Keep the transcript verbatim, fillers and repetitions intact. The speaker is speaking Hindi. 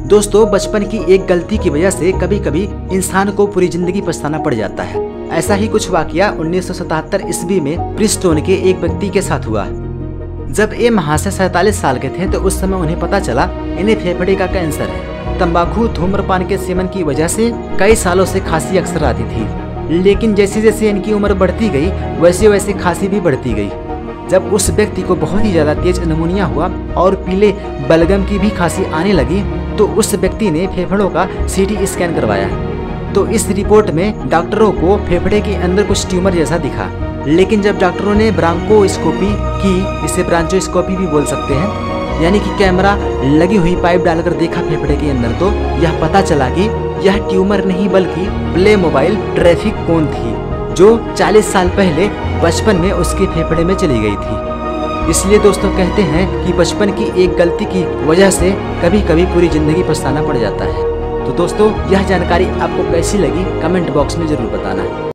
दोस्तों, बचपन की एक गलती की वजह से कभी कभी इंसान को पूरी जिंदगी पछताना पड़ जाता है। ऐसा ही कुछ वाकया उन्नीस सौ सतहत्तर ईस्वी में प्रिस्टोन के एक व्यक्ति के साथ हुआ। जब ये महाशय सैतालीस साल के थे तो उस समय उन्हें पता चला इन्हें फेफड़े का कैंसर है। तंबाकू धूम्रपान के सेवन की वजह से कई सालों से खांसी अक्सर आती थी, लेकिन जैसे जैसे इनकी उम्र बढ़ती गई वैसे वैसे खांसी भी बढ़ती गई। जब उस व्यक्ति को बहुत ही ज्यादा तेज निमोनिया हुआ और पीले बलगम की भी खांसी आने लगी तो उस व्यक्ति ने फेफड़ों का सीटी स्कैन करवाया। तो इस रिपोर्ट में डॉक्टरों को फेफड़े के अंदर कुछ ट्यूमर जैसा दिखा, लेकिन जब डॉक्टरों ने ब्रांकोस्कोपी की, इसे ब्रांचोस्कोपी भी बोल सकते हैं, यानी कि कैमरा लगी हुई पाइप डालकर देखा फेफड़े के अंदर, तो यह पता चला कि यह ट्यूमर नहीं बल्कि प्ले मोबाइल ट्रैफिक कोन थी, जो चालीस साल पहले बचपन में उसके फेफड़े में चली गई थी। इसलिए दोस्तों कहते हैं कि बचपन की एक गलती की वजह से कभी कभी पूरी जिंदगी पछताना पड़ जाता है। तो दोस्तों, यह जानकारी आपको कैसी लगी कमेंट बॉक्स में जरूर बताना।